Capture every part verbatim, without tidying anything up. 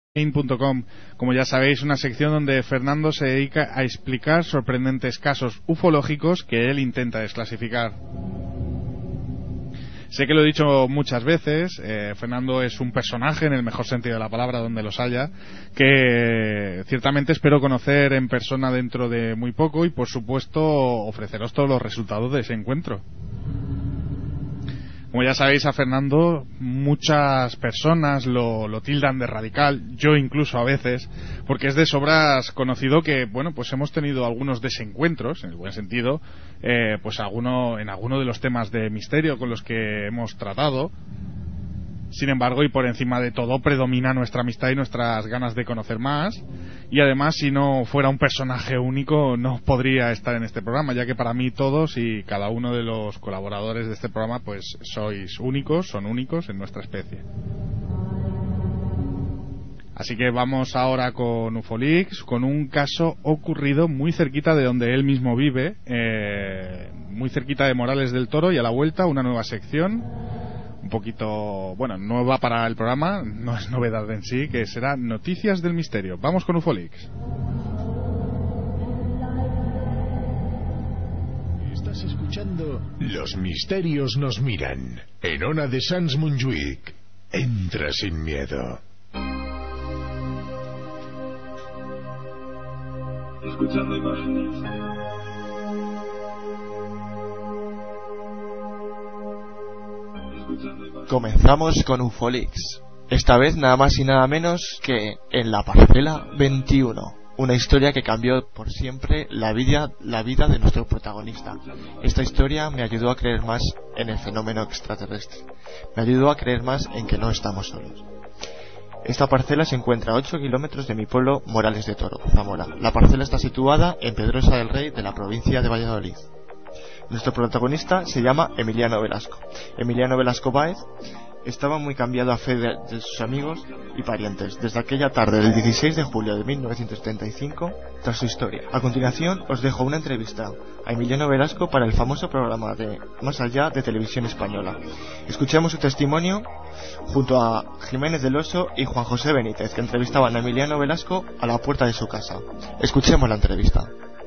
punto com. Como ya sabéis, una sección donde Fernando se dedica a explicar sorprendentes casos ufológicos que él intenta desclasificar. Sé que lo he dicho muchas veces, eh, Fernando es un personaje en el mejor sentido de la palabra, donde los haya, que ciertamente espero conocer en persona dentro de muy poco y por supuesto ofreceros todos los resultados de ese encuentro. Como ya sabéis, a Fernando muchas personas lo, lo tildan de radical, yo incluso a veces, porque es de sobras conocido que, bueno, pues hemos tenido algunos desencuentros, en el buen sentido, eh, pues alguno, en alguno de los temas de misterio con los que hemos tratado. Sin embargo, y por encima de todo, predomina nuestra amistad y nuestras ganas de conocer más. Y además, si no fuera un personaje único, no podría estar en este programa, ya que para mí todos y cada uno de los colaboradores de este programa, pues sois únicos, son únicos en nuestra especie. Así que vamos ahora con Ufolix, con un caso ocurrido muy cerquita de donde él mismo vive, eh, muy cerquita de Morales del Toro, y a la vuelta una nueva sección. Un poquito, bueno, nueva para el programa, no es novedad en sí, que será Noticias del Misterio. Vamos con Ufolix. Estás escuchando Los Misterios nos miran, en Ona de Sans Montjuïc. Entra sin miedo. Escuchando imágenes. Comenzamos con Ufolix, esta vez nada más y nada menos que en la parcela veintiuno, una historia que cambió por siempre la vida, la vida de nuestro protagonista. Esta historia me ayudó a creer más en el fenómeno extraterrestre, me ayudó a creer más en que no estamos solos. Esta parcela se encuentra a ocho kilómetros de mi pueblo Morales de Toro, Zamora. La parcela está situada en Pedrosa del Rey, de la provincia de Valladolid. Nuestro protagonista se llama Emiliano Velasco. Emiliano Velasco Báez estaba muy cambiado a fe de, de sus amigos y parientes desde aquella tarde del dieciséis de julio de mil novecientos setenta y cinco, tras su historia. A continuación os dejo una entrevista a Emiliano Velasco para el famoso programa de Más Allá de Televisión Española. Escuchemos su testimonio junto a Jiménez del Oso y Juan José Benítez, que entrevistaban a Emiliano Velasco a la puerta de su casa. Escuchemos la entrevista.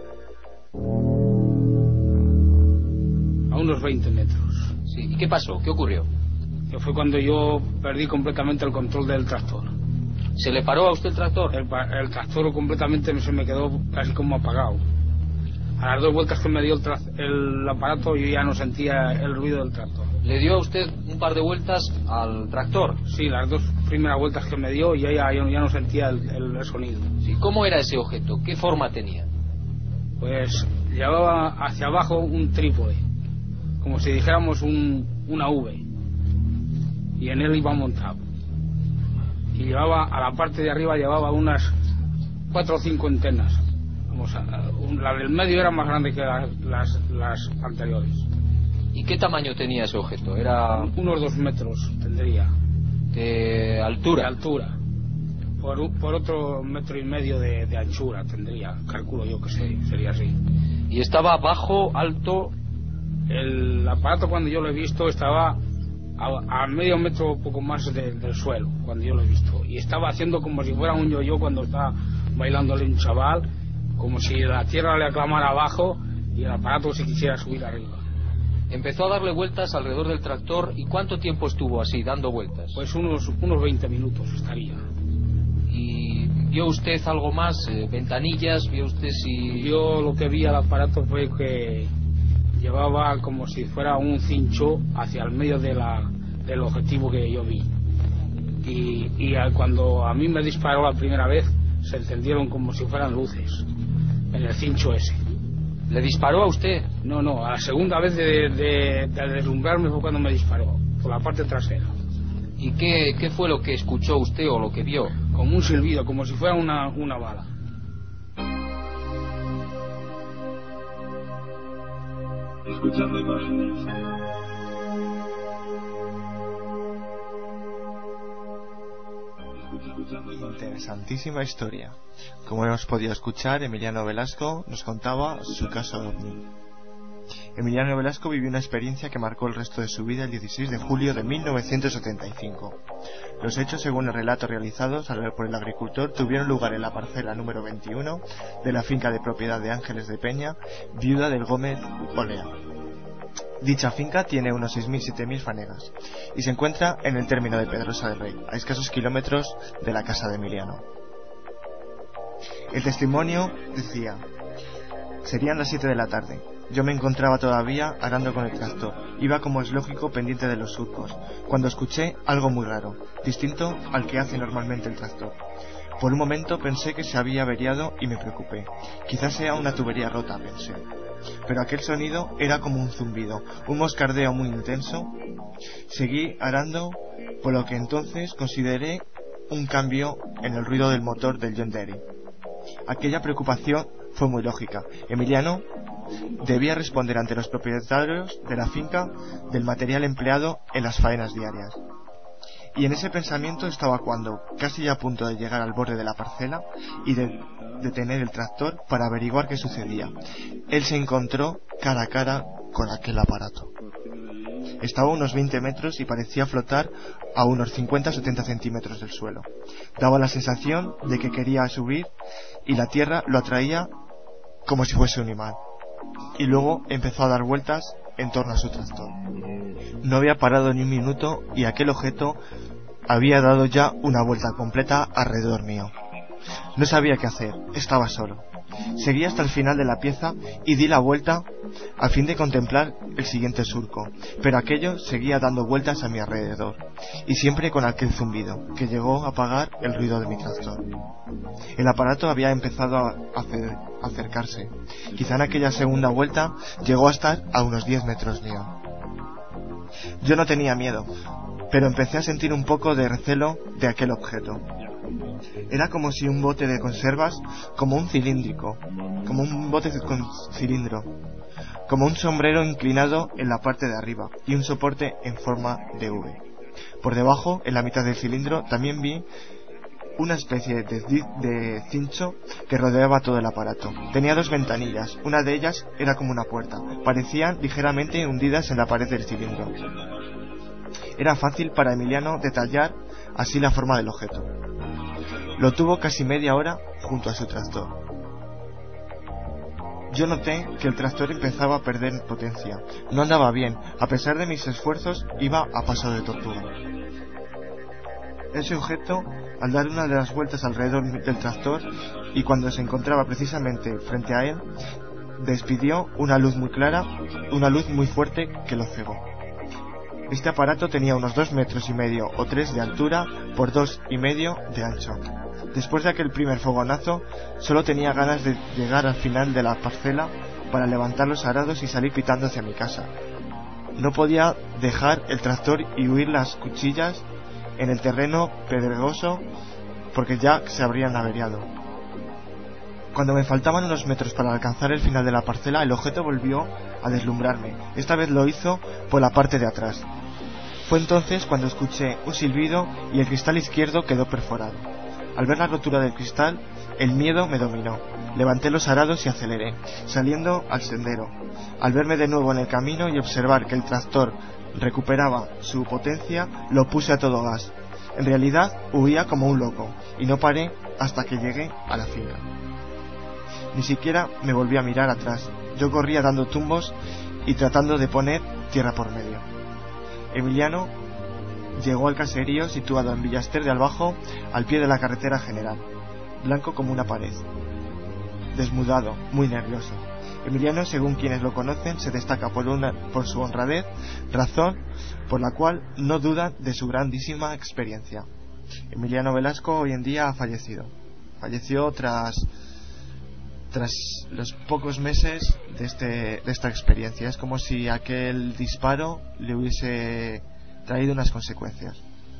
A unos veinte metros. Sí. ¿Y qué pasó? ¿Qué ocurrió? Que fue cuando yo perdí completamente el control del tractor. ¿Se le paró a usted el tractor? El, el tractor completamente se me quedó casi como apagado. A las dos vueltas que me dio el, tra el aparato yo ya no sentía el ruido del tractor. ¿Le dio a usted un par de vueltas al tractor? Sí, las dos primeras vueltas que me dio ya, ya, ya no sentía el, el, el sonido. Sí. ¿Cómo era ese objeto? ¿Qué forma tenía? Pues llevaba hacia abajo un trípode, como si dijéramos un, una V, y en él iba montado, y llevaba a la parte de arriba llevaba unas cuatro o cinco antenas. Vamos a, la del medio era más grande que la, las, las anteriores. ¿Y qué tamaño tenía ese objeto? Era unos dos metros tendría de altura. De altura, por, por otro metro y medio de, de anchura tendría, calculo yo que sé, sería así. ¿Y estaba bajo, alto? El aparato cuando yo lo he visto estaba a, a medio metro poco más de, del suelo cuando yo lo he visto, y estaba haciendo como si fuera un yo-yo cuando estaba bailándole un chaval, como si la tierra le aclamara abajo y el aparato se quisiera subir arriba. Empezó a darle vueltas alrededor del tractor. ¿Y cuánto tiempo estuvo así dando vueltas? Pues unos unos veinte minutos estaría. ¿Y vio usted algo más? Eh, ¿Ventanillas? ¿Vio usted si...? Yo lo que vi al aparato fue que llevaba como si fuera un cincho hacia el medio de la, del objetivo que yo vi. Y, y a, cuando a mí me disparó la primera vez, se encendieron como si fueran luces en el cincho ese. ¿Le disparó a usted? No, no, a la segunda vez de, de, de deslumbrarme fue cuando me disparó, por la parte trasera. ¿Y qué, qué fue lo que escuchó usted o lo que vio? Como un silbido, como si fuera una, una bala. Escuchando imágenes. Interesantísima historia. Como hemos podido escuchar, Emiliano Velasco nos contaba su caso ovni. Emiliano Velasco vivió una experiencia que marcó el resto de su vida el dieciséis de julio de mil novecientos setenta y cinco. Los hechos, según el relato realizado por el agricultor, tuvieron lugar en la parcela número veintiuno de la finca de propiedad de Ángeles de Peña, viuda del Gómez Olea. Dicha finca tiene unos seis mil a siete mil fanegas y se encuentra en el término de Pedrosa del Rey, a escasos kilómetros de la casa de Emiliano. El testimonio decía: serían las siete de la tarde. Yo me encontraba todavía arando con el tractor. Iba, como es lógico, pendiente de los surcos, cuando escuché algo muy raro, distinto al que hace normalmente el tractor. Por un momento pensé que se había averiado y me preocupé. Quizás sea una tubería rota, pensé. Pero aquel sonido era como un zumbido, un moscardeo muy intenso. Seguí arando, por lo que entonces consideré un cambio en el ruido del motor del John Deere. Aquella preocupación fue muy lógica. Emiliano debía responder ante los propietarios de la finca del material empleado en las faenas diarias. Y en ese pensamiento estaba cuando, casi ya a punto de llegar al borde de la parcela y de detener el tractor para averiguar qué sucedía, él se encontró cara a cara con aquel aparato. Estaba a unos veinte metros y parecía flotar a unos cincuenta a setenta centímetros del suelo. Daba la sensación de que quería subir y la tierra lo atraía como si fuese un imán. Y luego empezó a dar vueltas en torno a su tractor. No había parado ni un minuto y aquel objeto había dado ya una vuelta completa alrededor mío. No sabía qué hacer, estaba solo. Seguí hasta el final de la pieza y di la vuelta a fin de contemplar el siguiente surco, pero aquello seguía dando vueltas a mi alrededor, y siempre con aquel zumbido, que llegó a apagar el ruido de mi tractor. El aparato había empezado a hacer, a acercarse. Quizá en aquella segunda vuelta llegó a estar a unos diez metros mío. Yo no tenía miedo, pero empecé a sentir un poco de recelo de aquel objeto. Era como si un bote de conservas, como un cilíndrico, como un bote con cilindro, como un sombrero inclinado en la parte de arriba y un soporte en forma de V. Por debajo, en la mitad del cilindro, también vi una especie de, de cincho que rodeaba todo el aparato. Tenía dos ventanillas, una de ellas era como una puerta, parecían ligeramente hundidas en la pared del cilindro. Era fácil para Emiliano detallar así la forma del objeto. Lo tuvo casi media hora junto a su tractor. Yo noté que el tractor empezaba a perder potencia. No andaba bien. A pesar de mis esfuerzos, iba a paso de tortuga. Ese objeto, al dar una de las vueltas alrededor del tractor, y cuando se encontraba precisamente frente a él, despidió una luz muy clara, una luz muy fuerte que lo cegó. Este aparato tenía unos dos metros y medio o tres de altura por dos y medio de ancho. Después de aquel primer fogonazo, solo tenía ganas de llegar al final de la parcela para levantar los arados y salir pitando hacia mi casa. No podía dejar el tractor y huir las cuchillas en el terreno pedregoso porque ya se habrían averiado. Cuando me faltaban unos metros para alcanzar el final de la parcela, el objeto volvió a deslumbrarme. Esta vez lo hizo por la parte de atrás. Fue entonces cuando escuché un silbido y el cristal izquierdo quedó perforado. Al ver la rotura del cristal, el miedo me dominó. Levanté los arados y aceleré, saliendo al sendero. Al verme de nuevo en el camino y observar que el tractor recuperaba su potencia, lo puse a todo gas. En realidad, huía como un loco, y no paré hasta que llegué a la finca. Ni siquiera me volví a mirar atrás. Yo corría dando tumbos y tratando de poner tierra por medio. Emiliano llegó al caserío situado en Villaster de Albajo, al pie de la carretera general, blanco como una pared, desmudado, muy nervioso. Emiliano, según quienes lo conocen, se destaca por, una, por su honradez, razón por la cual no dudan de su grandísima experiencia. Emiliano Velasco hoy en día ha fallecido. Falleció tras tras los pocos meses de, este, de esta experiencia. Es como si aquel disparo le hubiese traído unas consecuencias.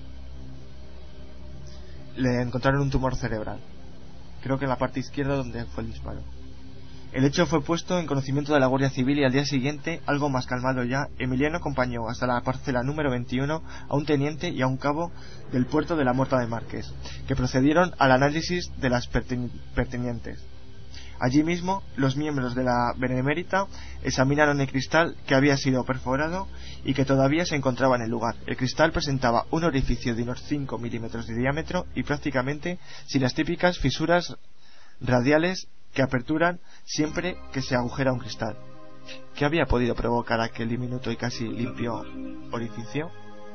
Le encontraron un tumor cerebral, creo que en la parte izquierda donde fue el disparo. El hecho fue puesto en conocimiento de la Guardia Civil y al día siguiente, algo más calmado ya, Emiliano acompañó hasta la parcela número veintiuno a un teniente y a un cabo del puerto de la Muerta de Márquez, que procedieron al análisis de las pertenientes. Allí mismo, los miembros de la Benemérita examinaron el cristal que había sido perforado y que todavía se encontraba en el lugar. El cristal presentaba un orificio de unos cinco milímetros de diámetro y prácticamente sin las típicas fisuras radiales que aperturan siempre que se agujera un cristal. ¿Qué había podido provocar aquel diminuto y casi limpio orificio?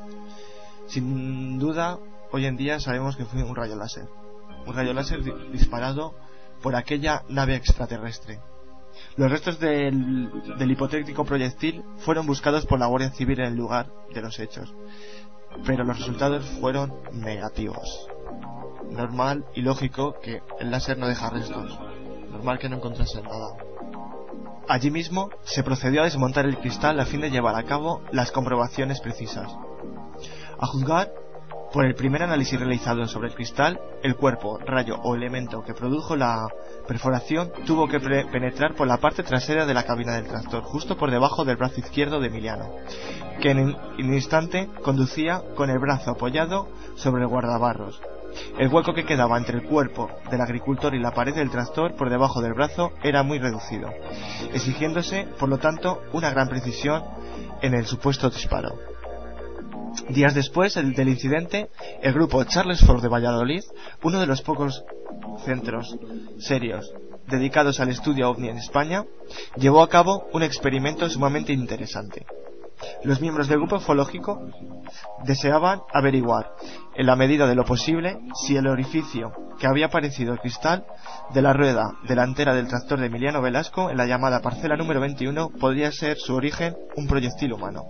Sin duda, hoy en día sabemos que fue un rayo láser. Un rayo láser di- disparado por aquella nave extraterrestre. Los restos del, del hipotético proyectil fueron buscados por la Guardia Civil en el lugar de los hechos, pero los resultados fueron negativos. Normal y lógico que el láser no deja restos. Normal que no encontrasen nada. Allí mismo se procedió a desmontar el cristal a fin de llevar a cabo las comprobaciones precisas. A juzgar por el primer análisis realizado sobre el cristal, el cuerpo, rayo o elemento que produjo la perforación tuvo que pre- penetrar por la parte trasera de la cabina del tractor, justo por debajo del brazo izquierdo de Emiliano, que en un instante conducía con el brazo apoyado sobre el guardabarros. El hueco que quedaba entre el cuerpo del agricultor y la pared del tractor por debajo del brazo era muy reducido, exigiéndose, por lo tanto, una gran precisión en el supuesto disparo. Días después del, del incidente, el grupo Charles Fort de Valladolid, uno de los pocos centros serios dedicados al estudio ovni en España, llevó a cabo un experimento sumamente interesante. Los miembros del grupo ufológico deseaban averiguar, en la medida de lo posible, si el orificio que había aparecido el cristal de la rueda delantera del tractor de Emiliano Velasco en la llamada parcela número veintiuno podría ser su origen un proyectil humano.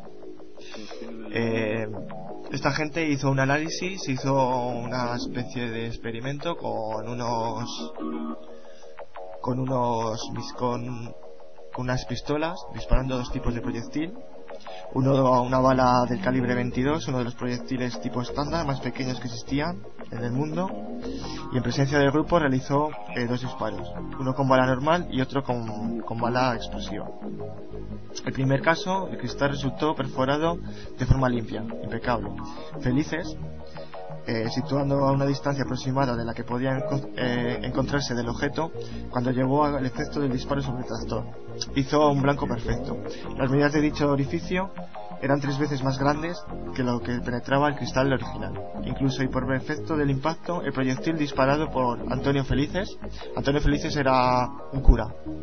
Eh, esta gente hizo un análisis, hizo una especie de experimento con unos con unos con, con unas pistolas disparando dos tipos de proyectil. Uno, una bala del calibre veintidós, uno de los proyectiles tipo estándar más pequeños que existían en el mundo, y en presencia del grupo realizó eh, dos disparos, uno con bala normal y otro con, con bala explosiva. El primer caso, el cristal resultó perforado de forma limpia, impecable. Felices, eh, situando a una distancia aproximada de la que podía enco- eh, encontrarse del objeto, cuando llegó al efecto del disparo sobre el tractor, hizo un blanco perfecto. Las medidas de dicho orificio eran tres veces más grandes que lo que penetraba el cristal original. Incluso y por efecto del impacto, el proyectil disparado por Antonio Felices. Antonio Felices era un cura,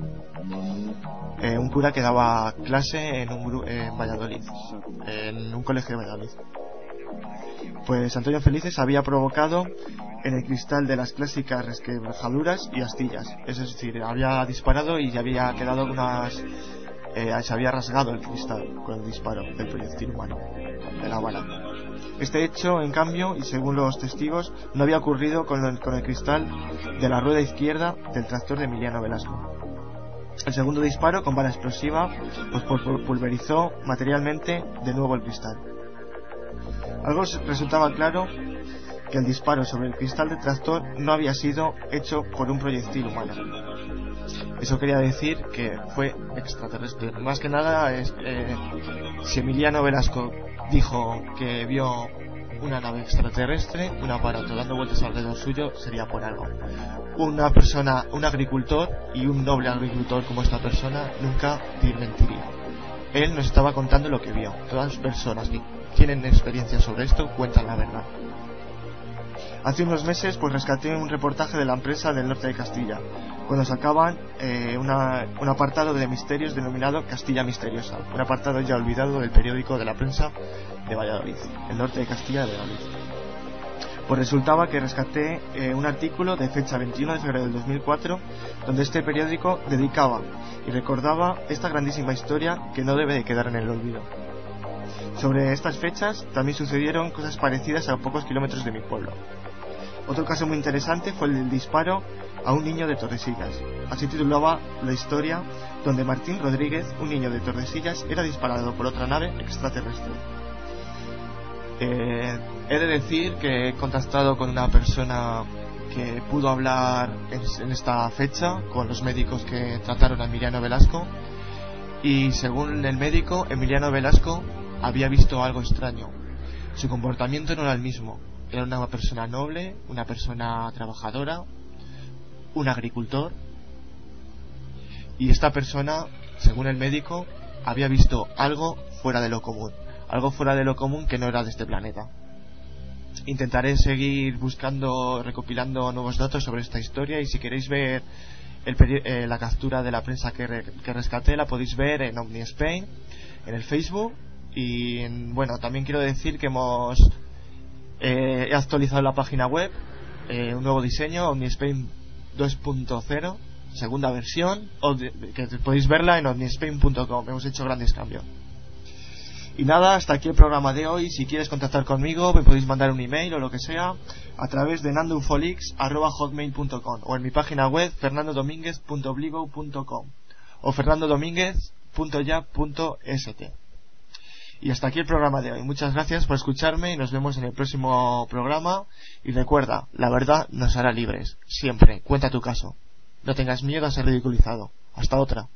eh, un cura que daba clase en, un gru- en Valladolid, en un colegio de Valladolid. Pues Antonio Felices había provocado en el cristal de las clásicas resquebrajaduras y astillas, es decir, había disparado y ya había quedado unas eh, se había rasgado el cristal con el disparo del proyectil humano, de la bala. Este hecho, en cambio, y según los testigos, no había ocurrido con el, con el cristal de la rueda izquierda del tractor de Emiliano Velasco. El segundo disparo, con bala explosiva, pues pulverizó materialmente de nuevo el cristal. Algo resultaba claro, que el disparo sobre el cristal del tractor no había sido hecho por un proyectil humano. Eso quería decir que fue extraterrestre. Más que nada, es, eh, si Emiliano Velasco dijo que vio una nave extraterrestre, un aparato dando vueltas alrededor suyo, sería por algo. Una persona, un agricultor y un noble agricultor como esta persona nunca mentiría. Él nos estaba contando lo que vio. Todas las personas que tienen experiencia sobre esto cuentan la verdad. Hace unos meses pues rescaté un reportaje de la empresa del norte de Castilla, cuando sacaban eh, una, un apartado de misterios denominado Castilla Misteriosa, un apartado ya olvidado del periódico de la prensa de Valladolid, el norte de Castilla de Valladolid. Pues resultaba que rescaté eh, un artículo de fecha veintiuno de febrero del dos mil cuatro, donde este periódico dedicaba y recordaba esta grandísima historia que no debe de quedar en el olvido. Sobre estas fechas también sucedieron cosas parecidas a pocos kilómetros de mi pueblo. Otro caso muy interesante fue el del disparo a un niño de Tordesillas. Así titulaba la historia, donde Martín Rodríguez, un niño de Tordesillas, era disparado por otra nave extraterrestre. Eh, he de decir que he contactado con una persona que pudo hablar en, en esta fecha con los médicos que trataron a Emiliano Velasco, y según el médico, Emiliano Velasco había visto algo extraño. Su comportamiento no era el mismo. Era una persona noble, una persona trabajadora, un agricultor, y esta persona, según el médico, había visto algo fuera de lo común, algo fuera de lo común que no era de este planeta. Intentaré seguir buscando, recopilando nuevos datos sobre esta historia, y si queréis ver el peri- eh, la captura de la prensa que, re- que rescaté, la podéis ver en Omni Spain, en el Facebook. Y en, bueno, también quiero decir que hemos eh, he actualizado la página web, eh, un nuevo diseño, Omni Spain dos punto cero, segunda versión, o de, que podéis verla en omnispain punto com. Hemos hecho grandes cambios. Y nada, hasta aquí el programa de hoy. Si quieres contactar conmigo, me podéis mandar un email o lo que sea a través de nandoufolix arroba hotmail punto com, o en mi página web fernando domínguez punto bligo punto com o fernando domínguez punto ya punto st. Y hasta aquí el programa de hoy. Muchas gracias por escucharme y nos vemos en el próximo programa. Y recuerda, la verdad nos hará libres. Siempre, cuenta tu caso. No tengas miedo a ser ridiculizado. Hasta otra.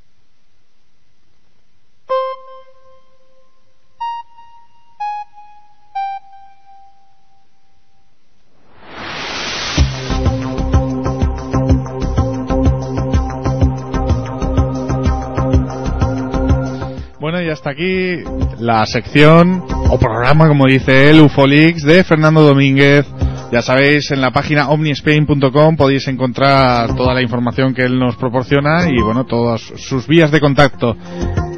Bueno, y hasta aquí la sección o programa, como dice él, Ufolix de Fernando Domínguez. Ya sabéis, en la página omnispain punto com podéis encontrar toda la información que él nos proporciona y, bueno, todas sus vías de contacto.